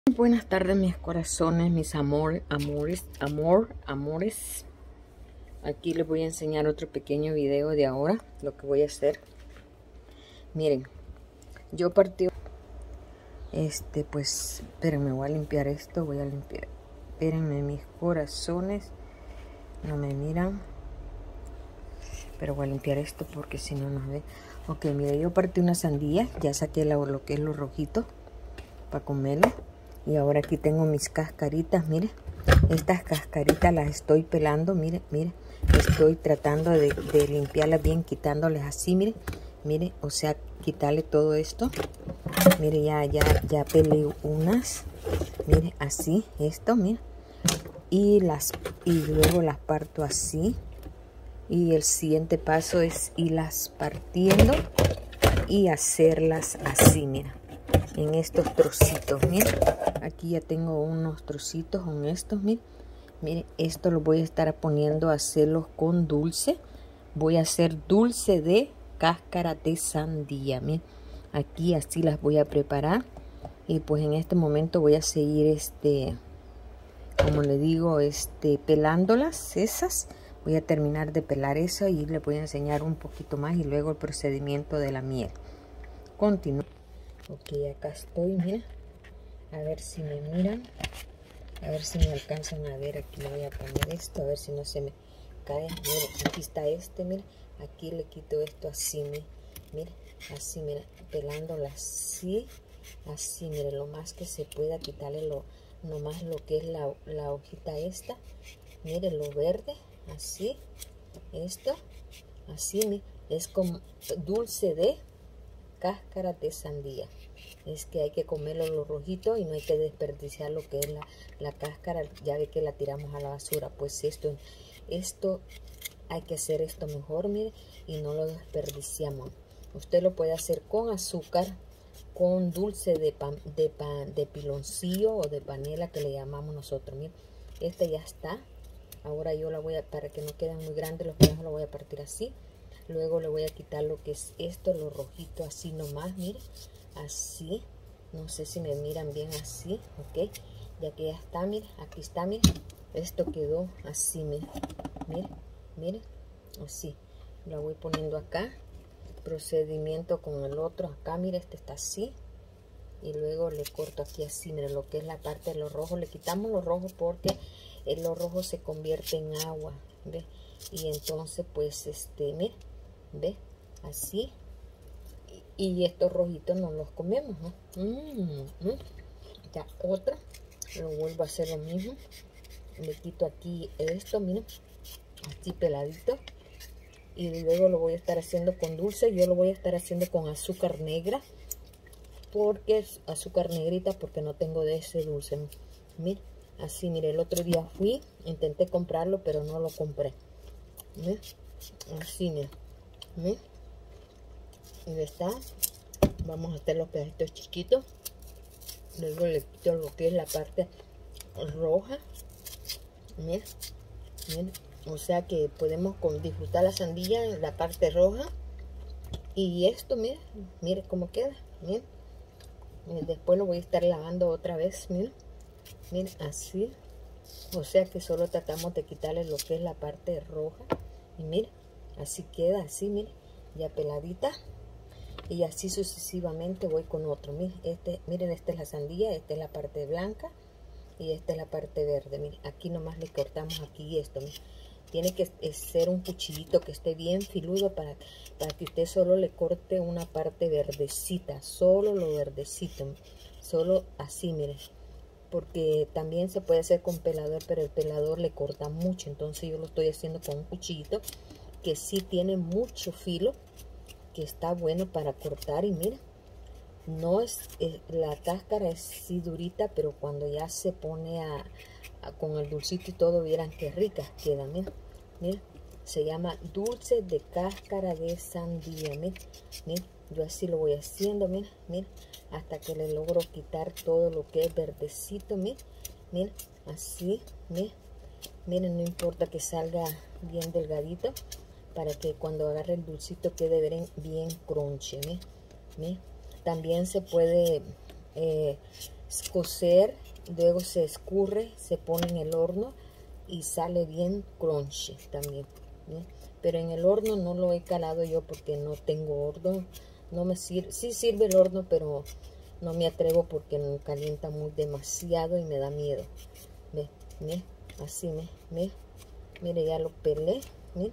Buenas tardes, mis corazones, mis amores. Aquí les voy a enseñar otro pequeño video de ahora, lo que voy a hacer. Miren, yo partí, pues, espérenme, voy a limpiar esto, espérenme, mis corazones, no me miran, pero voy a limpiar esto porque si no nos ve. Ok, mire, yo partí una sandía, ya saqué lo que es lo rojito para comerlo. Y ahora aquí tengo mis cascaritas, mire. Estas cascaritas las estoy pelando, mire. Estoy tratando de limpiarlas bien, quitándoles así, mire. O sea, quitarle todo esto. Mire, ya pelé unas. Mire, así, esto, mire. Y luego las parto así. Y el siguiente paso es irlas partiendo y hacerlas así, mira. En estos trocitos, miren, aquí ya tengo unos trocitos con estos, miren, esto lo voy a estar poniendo a hacerlos con dulce. Voy a hacer dulce de cáscara de sandía, miren, aquí así las voy a preparar. Y pues en este momento voy a seguir como le digo, pelándolas esas. Voy a terminar de pelar eso y les voy a enseñar un poquito más y luego el procedimiento de la miel. Continúo. Ok, acá estoy, mira, a ver si me miran, a ver si me alcanzan a ver. Aquí le voy a poner esto, a ver si no se me cae. Mire, aquí está mire, aquí le quito esto así, mire, así, mira, pelándola así, mire, lo más que se pueda, quitarle nomás lo que es la hojita esta, mire, lo verde, así, esto, así, mire, es como dulce de cáscara de sandía. Es que hay que comerlo lo rojito y no hay que desperdiciar lo que es la cáscara. Ya ve que la tiramos a la basura. Pues esto hay que hacer esto mejor, mire, y no lo desperdiciamos. Usted lo puede hacer con azúcar, con dulce de piloncillo o de panela, que le llamamos nosotros. Mire, ya está. Ahora yo la voy a, para que no queden muy grandes los pedazos, lo voy a partir así. Luego le voy a quitar lo que es esto, lo rojito, así nomás, mire, así. No sé si me miran bien así, ok. Ya que ya está, mire, aquí está, mire. Esto quedó así, mire, así. Lo voy poniendo acá. Procedimiento con el otro acá, mire, este está así. Y luego le corto aquí así, mire, lo que es la parte de los rojos. Le quitamos los rojos porque lo rojo se convierte en agua, ¿ve? Y entonces, pues, mire, ¿ve? Así. Y estos rojitos no los comemos, ¿no? Ya otra, lo vuelvo a hacer lo mismo. Le quito aquí esto, miren, así peladito. Y luego lo voy a estar haciendo con dulce. Yo lo voy a estar haciendo con azúcar negra, porque es azúcar negrita, porque no tengo de ese dulce. Miren, así, mire, el otro día intenté comprarlo, pero no lo compré. ¿Miren? Así, miren. Y está. Vamos a hacer los pedacitos chiquitos. Luego le quito lo que es la parte roja. Miren, miren. O sea que podemos disfrutar la sandía en la parte roja. Y esto, miren, miren cómo queda. Miren. Después lo voy a estar lavando otra vez. Miren, miren, así. O sea que solo tratamos de quitarle lo que es la parte roja. Y miren, así queda, así, miren, ya peladita. Y así sucesivamente voy con otro. Miren, esta es la sandía, esta es la parte blanca y esta es la parte verde. Miren, aquí nomás le cortamos aquí esto. Miren. Tiene que ser un cuchillito que esté bien filudo para que usted solo le corte una parte verdecita, solo lo verdecito, solo así, miren. Porque también se puede hacer con pelador, pero el pelador le corta mucho. Entonces yo lo estoy haciendo con un cuchillito que sí tiene mucho filo, que está bueno para cortar. Y mira, no es la cáscara es sí durita, pero cuando ya se pone con el dulcito y todo, vieran qué ricas quedan. Mira, se llama dulce de cáscara de sandía. Mira, yo así lo voy haciendo, mira, hasta que le logro quitar todo lo que es verdecito. Mira, así, miren, no importa que salga bien delgadito, para que cuando agarre el dulcito quede bien crunchy. También se puede cocer, luego se escurre, se pone en el horno y sale bien crunchy también, ¿eh? Pero en el horno no lo he calado yo porque no tengo horno, no me sirve, sí sirve el horno, pero no me atrevo porque me calienta muy demasiado y me da miedo. Ve, mire, así, mire, ya lo pelé,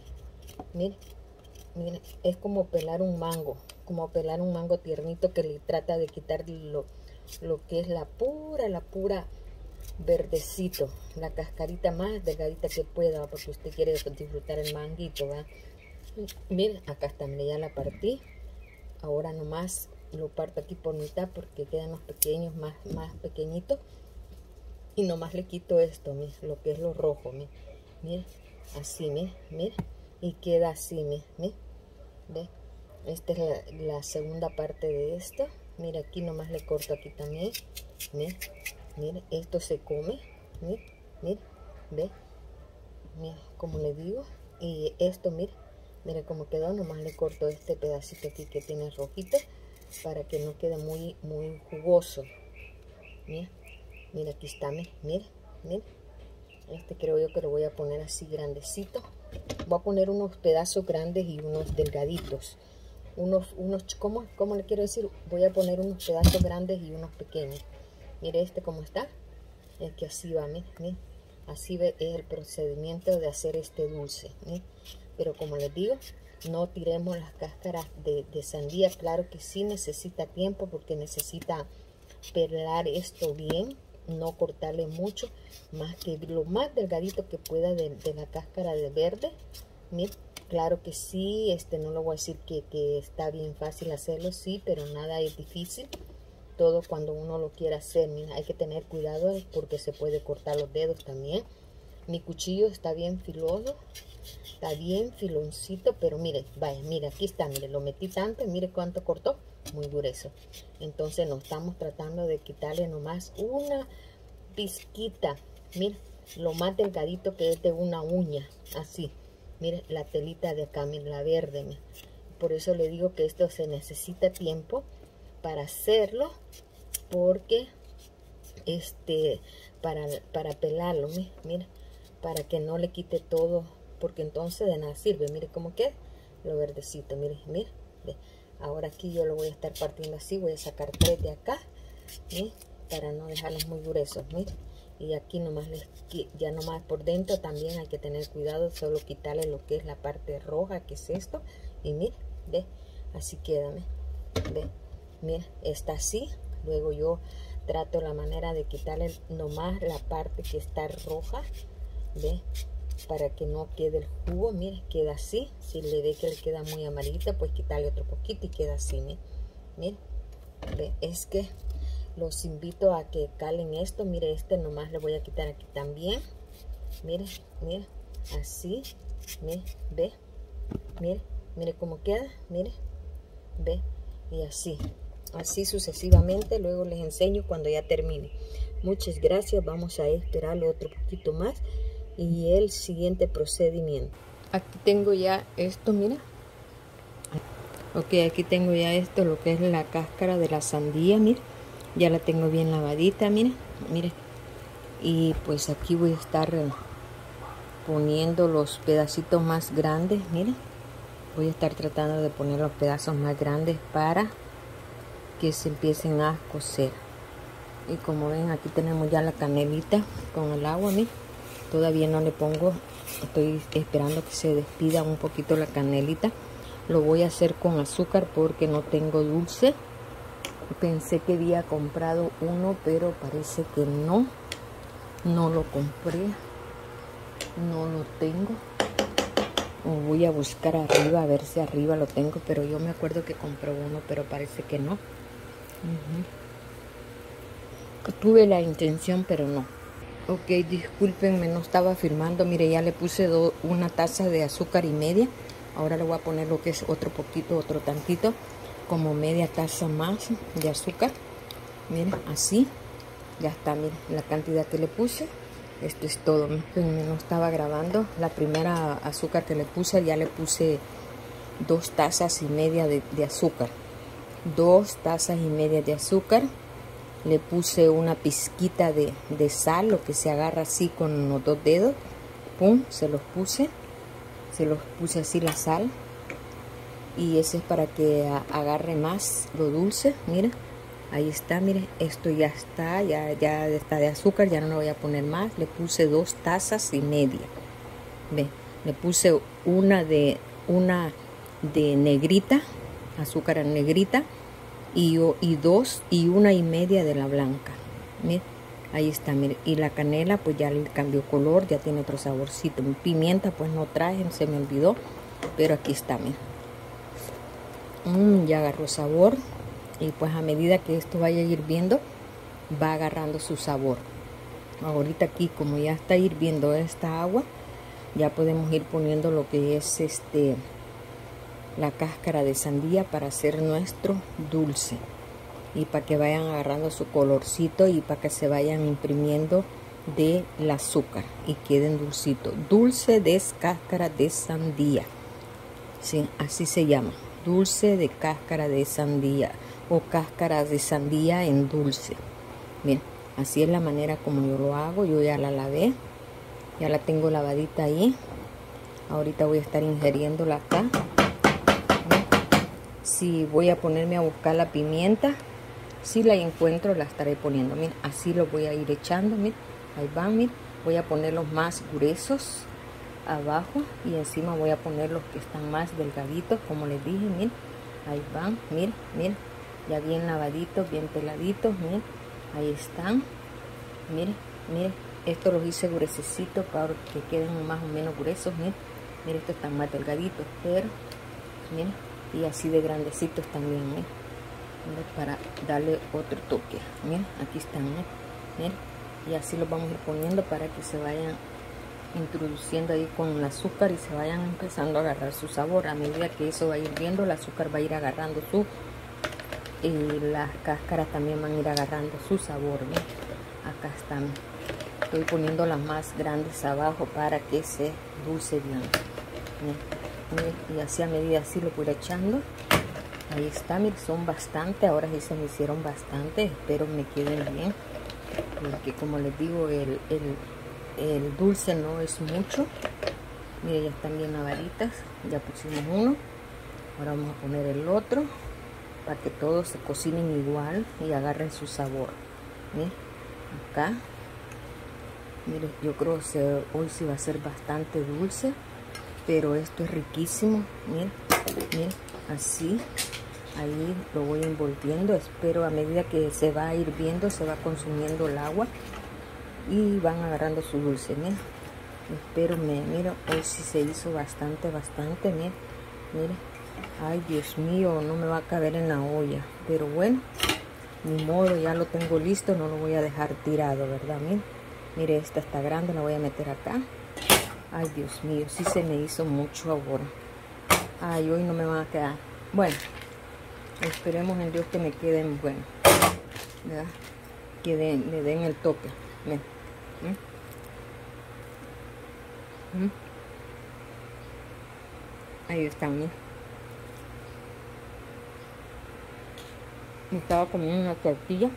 mire, es como pelar un mango, tiernito que le trata de quitar lo que es la pura verdecito, la cascarita más delgadita que pueda, porque usted quiere disfrutar el manguito, ¿va? Miren, acá está, mire, ya la partí. Ahora nomás lo parto aquí por mitad porque quedan los pequeños, más pequeñitos. Y nomás le quito esto, mire, lo que es lo rojo, mire, así, mire, y queda así, mire, ve. Esta es la segunda parte de esto. Mira, aquí nomás le corto aquí también. Mire, esto se come. Mire, ve. Mira, como le digo. Y esto, mire cómo quedó. Nomás le corto este pedacito aquí que tiene rojito para que no quede muy jugoso. Mira, aquí está, mire. Este creo yo que lo voy a poner así grandecito. Voy a poner unos pedazos grandes y unos delgaditos. ¿Cómo le quiero decir? Voy a poner unos pedazos grandes y unos pequeños. Mire este cómo está. Es que así va, mire. Así es el procedimiento de hacer este dulce. Pero como les digo, no tiremos las cáscaras de sandía. Claro que sí necesita tiempo porque necesita pelar esto bien. No cortarle mucho, más que lo más delgadito que pueda de la cáscara de verde. Mire. Claro que sí, no lo voy a decir que está bien fácil hacerlo, sí, pero nada es difícil. Todo cuando uno lo quiere hacer, mira, hay que tener cuidado porque se puede cortar los dedos también. Mi cuchillo está bien filoso, está bien filoncito, pero mire, vaya, mire, aquí está, mire, lo metí tanto y mire cuánto cortó, muy grueso. Entonces nos estamos tratando de quitarle nomás una pizquita, mire, lo más delgadito que es de una uña, así. Mire la telita de acá, mire la verde. Mire. Por eso le digo que esto se necesita tiempo para hacerlo. Porque para pelarlo, mire, para que no le quite todo. Porque entonces de nada sirve. Mire cómo queda lo verdecito. Mire. Ahora aquí yo lo voy a estar partiendo así. Voy a sacar 3 de acá. ¿Mire? Para no dejarlos muy gruesos. Mire. Y aquí nomás ya nomás por dentro también hay que tener cuidado, solo quitarle lo que es la parte roja, que es esto. Y mire, ve, así queda, ve, mira, está así. Luego yo trato la manera de quitarle nomás la parte que está roja, ve, para que no quede el jugo. Mire, queda así. Si le ve que le queda muy amarillita, pues quitarle otro poquito y queda así, mire, ve, es que los invito a que calen esto. Mire, nomás le voy a quitar aquí también. Mire, así. Ve. Mire cómo queda. Mire, ve. Y así sucesivamente. Luego les enseño cuando ya termine. Muchas gracias. Vamos a esperarle otro poquito más. Y el siguiente procedimiento. Aquí tengo ya esto, mira. Ok, aquí tengo ya esto, lo que es la cáscara de la sandía, mire. Ya la tengo bien lavadita, mire. Y pues aquí voy a estar poniendo los pedacitos más grandes, mire. Voy a estar tratando de poner los pedazos más grandes para que se empiecen a cocer. Y como ven, aquí tenemos ya la canelita con el agua, mire. Todavía no le pongo, estoy esperando que se despida un poquito la canelita. Lo voy a hacer con azúcar porque no tengo dulce. Pensé que había comprado uno, pero parece que no lo compré, no lo tengo. Voy a buscar arriba a ver si arriba lo tengo, pero yo me acuerdo que compré uno, pero parece que no. Tuve la intención, pero no. Ok, discúlpenme, no estaba filmando. Mire, ya le puse una taza de azúcar y media. Ahora le voy a poner lo que es otro poquito, otro tantito, como media taza más de azúcar. Miren, así. Ya está, miren la cantidad que le puse. Esto es todo. No estaba grabando. La primera azúcar que le puse, ya le puse 2 tazas y media de azúcar. 2 tazas y media de azúcar. le puse una pizquita de sal, lo que se agarra así con los 2 dedos. Pum, se los puse así la sal. Y ese es para que agarre más lo dulce. Miren, ahí está, miren, esto ya está, ya está de azúcar, ya no le voy a poner más. Le puse 2 tazas y media. Ve, le puse una de negrita, azúcar negrita, y 2 y 1,5 de la blanca. Miren, ahí está, miren. Y la canela pues ya le cambió color, ya tiene otro saborcito. Pimienta pues no traje, se me olvidó, pero aquí está, miren. Ya agarró sabor, y pues a medida que esto vaya hirviendo va agarrando su sabor. Ahorita aquí, como ya está hirviendo esta agua, ya podemos ir poniendo lo que es la cáscara de sandía para hacer nuestro dulce, y para que vayan agarrando su colorcito y para que se vayan imprimiendo del azúcar y queden dulcitos. Dulce de cáscara de sandía, sí, así se llama. Dulce de cáscara de sandía, o cáscara de sandía en dulce. Bien, así es la manera como yo lo hago. Yo ya la lavé, ya la tengo lavadita ahí. Ahorita voy a estar ingiriéndola acá. Bien. Si voy a ponerme a buscar la pimienta, si la encuentro la estaré poniendo. Miren, así lo voy a ir echando. Miren, ahí van, miren. Voy a poner los más gruesos abajo, y encima voy a poner los que están más delgaditos, como les dije. Miren, ahí van, miren, miren, ya bien lavaditos, bien peladitos. Miren, ahí están. Miren, miren, estos los hice gruesecitos para que queden más o menos gruesos. Miren, miren, estos están más delgaditos, pero miren, y así de grandecitos también. Miren, miren, para darle otro toque. Miren, aquí están. Miren, miren, y así los vamos a ir poniendo para que se vayan introduciendo ahí con el azúcar y se vayan empezando a agarrar su sabor. A medida que eso va a ir viendo, el azúcar va a ir agarrando su, y las cáscaras también van a ir agarrando su sabor. ¿Ven? Acá están, estoy poniendo las más grandes abajo para que se dulce bien. ¿Ven? Y así a medida así lo voy echando. Ahí está, miren, son bastante. Ahora sí se me hicieron bastante, espero me queden bien, porque como les digo, el dulce no es mucho. Mire, ya están bien lavaditas. Ya pusimos uno. Ahora vamos a poner el otro para que todos se cocinen igual y agarren su sabor. Mire, acá. Mire, yo creo que hoy sí va a ser bastante dulce, pero esto es riquísimo. Mire, mire, así. Ahí lo voy envolviendo. Espero a medida que se va hirviendo, se va consumiendo el agua y van agarrando su dulce. Miren, espero miro, hoy sí se hizo bastante, mire, mire, ay Dios mío, no me va a caber en la olla, pero bueno, ni modo, ya lo tengo listo, no lo voy a dejar tirado, verdad. Mire, mire, esta está grande, la voy a meter acá. Ay Dios mío, sí se me hizo mucho ahora. Ay, hoy no me van a quedar. Bueno, esperemos en Dios que me queden buenos, ¿verdad? Que le den el toque. Miren. Ahí están, miren. Me estaba comiendo una tortilla.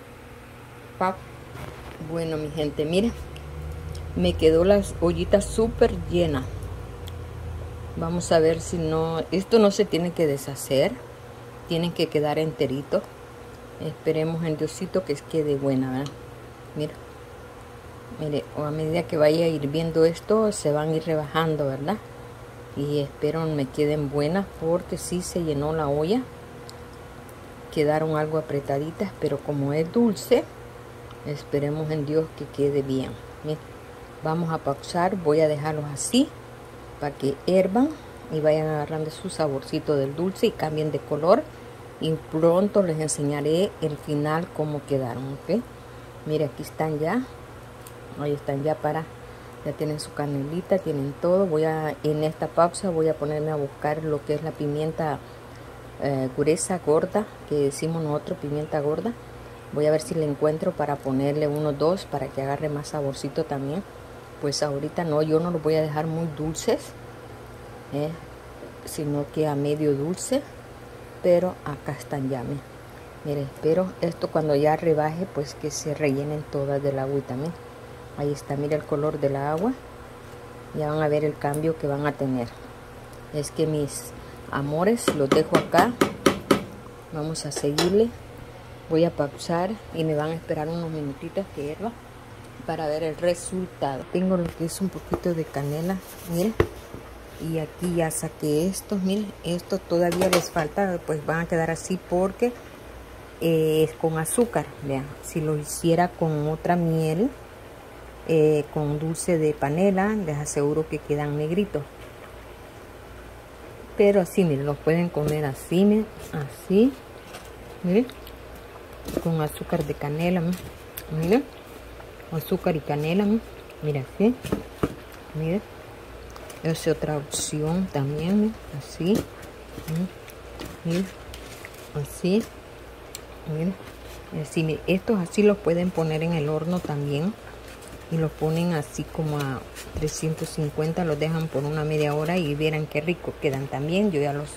Bueno, mi gente, miren, me quedó las ollitas súper llenas. Vamos a ver si no, esto no se tiene que deshacer, tienen que quedar enteritos. Esperemos en Diosito que quede buena, ¿verdad? Mira, mire, a medida que vaya hirviendo esto, se van a ir rebajando, ¿verdad? Y espero me queden buenas, porque sí se llenó la olla. Quedaron algo apretaditas, pero como es dulce, esperemos en Dios que quede bien. Miren, vamos a pausar, voy a dejarlos así para que hiervan y vayan agarrando su saborcito del dulce y cambien de color, y pronto les enseñaré el final cómo quedaron, ¿ok? Mire, aquí están ya, ahí están ya ya tienen su canelita, tienen todo. En esta pausa voy a ponerme a buscar lo que es la pimienta gruesa, gorda, que decimos nosotros, pimienta gorda. Voy a ver si la encuentro para ponerle unos 2 para que agarre más saborcito también. Pues ahorita no, yo no los voy a dejar muy dulces, sino que a medio dulce. Pero acá están ya, Mire, pero esto cuando ya rebaje, pues que se rellenen todas del agüita. Miren, ahí está, mire el color del agua. Ya van a ver el cambio que van a tener. Es que mis amores, los dejo acá. Vamos a seguirle. Voy a pausar y me van a esperar unos minutitos que hierva para ver el resultado. Tengo lo que es un poquito de canela, miren. Y aquí ya saqué estos, miren. Esto todavía les falta, pues van a quedar así porque es con azúcar. Vean, si lo hiciera con otra miel, con dulce de panela, les aseguro que quedan negritos. Pero así, miren, los pueden comer así, miren, así, miren, con azúcar de canela, miren, azúcar y canela, miren, así, miren, es otra opción también, miren, así, miren, así, miren, así, miren, estos así los pueden poner en el horno también. Y los ponen así como a 350, los dejan por una media hora y verán qué rico quedan también. Yo ya los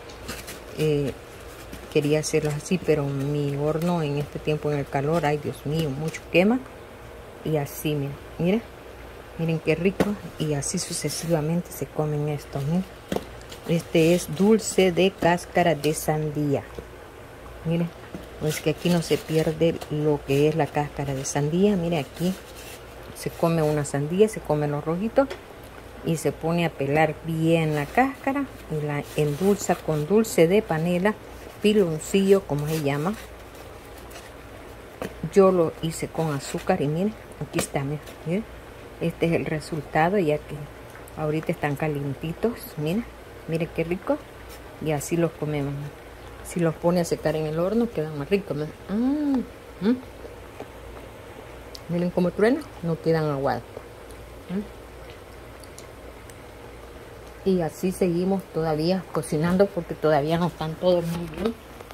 quería hacerlos así, pero mi horno en este tiempo en el calor, ay Dios mío, mucho quema. Y así, miren, miren, miren qué rico. Y así sucesivamente se comen estos, miren. Este es dulce de cáscara de sandía. Miren, pues que aquí no se pierde lo que es la cáscara de sandía. Miren aquí. Se come una sandía, se come los rojitos y se pone a pelar bien la cáscara y la endulza con dulce de panela, piloncillo como se llama. Yo lo hice con azúcar y miren, aquí está, miren, este es el resultado ya que ahorita están calientitos, miren, miren qué rico y así los comemos. Si los pone a secar en el horno quedan más ricos. Miren cómo truena, no quedan aguados. Y así seguimos todavía cocinando porque todavía no están todos muy bien.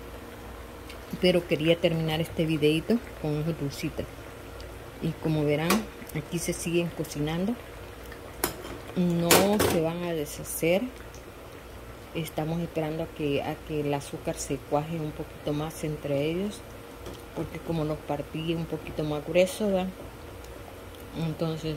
Pero quería terminar este videito con unos dulcitos. Y como verán, aquí se siguen cocinando. No se van a deshacer. Estamos esperando a que el azúcar se cuaje un poquito más entre ellos. Porque como los partí un poquito más grueso, ¿verdad? Entonces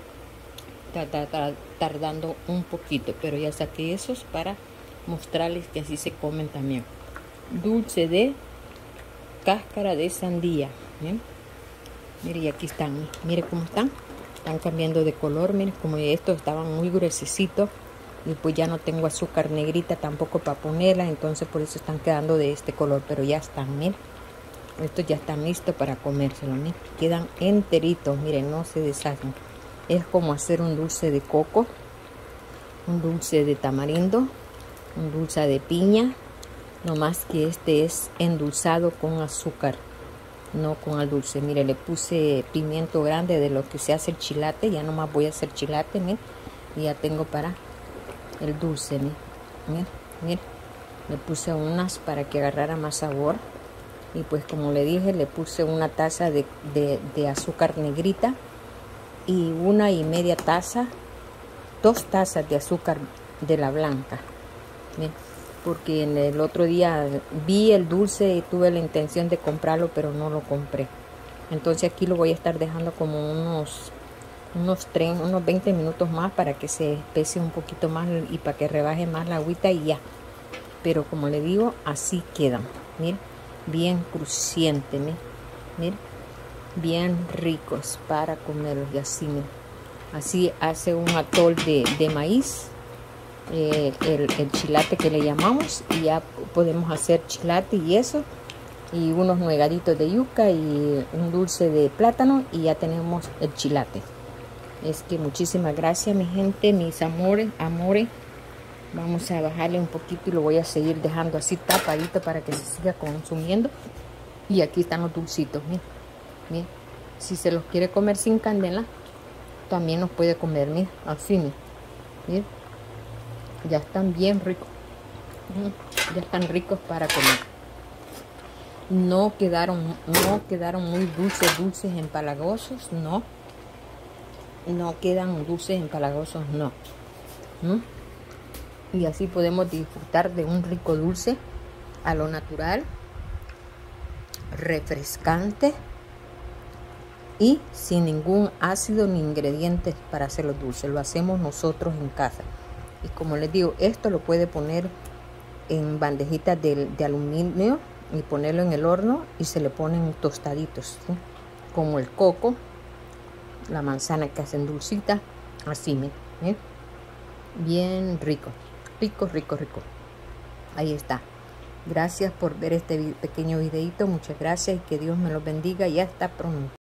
está tardando un poquito, pero ya saqué esos para mostrarles que así se comen también. Dulce de cáscara de sandía, ¿bien? Mire, y aquí están, mire cómo están cambiando de color. Mire, como estos estaban muy gruesecitos y pues ya no tengo azúcar negrita tampoco para ponerla, entonces por eso están quedando de este color, pero ya están, miren. Estos ya están listos para comérselo, miren. Quedan enteritos, miren, no se deshacen. Es como hacer un dulce de coco, un dulce de tamarindo, un dulce de piña, no más que este es endulzado con azúcar, no con el dulce. Mire, le puse pimiento grande de lo que se hace el chilate, ya nomás voy a hacer chilate, miren, y ya tengo para el dulce, miren, miren, le puse unas para que agarrara más sabor. Y pues como le dije, le puse una taza de azúcar negrita y 1,5 taza, 2 tazas de azúcar de la blanca. Miren, porque en el otro día vi el dulce y tuve la intención de comprarlo, pero no lo compré. Entonces aquí lo voy a estar dejando como unos 20 minutos más para que se espese un poquito más y para que rebaje más la agüita y ya. Pero como le digo, así quedan. Miren. Bien crujiente, miren, bien ricos para comerlos y así, miren. Así hace un atol de maíz, el chilate que le llamamos, y ya podemos hacer chilate y eso, y unos nuegaditos de yuca y un dulce de plátano y ya tenemos el chilate. Es que muchísimas gracias, mi gente, mis amores. Vamos a bajarle un poquito y lo voy a seguir dejando así tapadito para que se siga consumiendo. Y aquí están los dulcitos, miren, miren. Si se los quiere comer sin candela, también los puede comer, miren, así, miren. Ya están bien ricos. Ya están ricos para comer. No quedaron muy dulces empalagosos, no. No quedan dulces empalagosos, no. Y así podemos disfrutar de un rico dulce a lo natural. refrescante y sin ningún ácido ni ingredientes para hacerlo dulce. Lo hacemos nosotros en casa. Y como les digo, esto lo puede poner en bandejitas de aluminio y ponerlo en el horno y se le ponen tostaditos, ¿sí? Como el coco, la manzana que hacen dulcita, así, ¿eh? Bien rico, rico, rico, rico. Ahí está. Gracias por ver este pequeño videito, muchas gracias y que Dios me los bendiga y hasta pronto.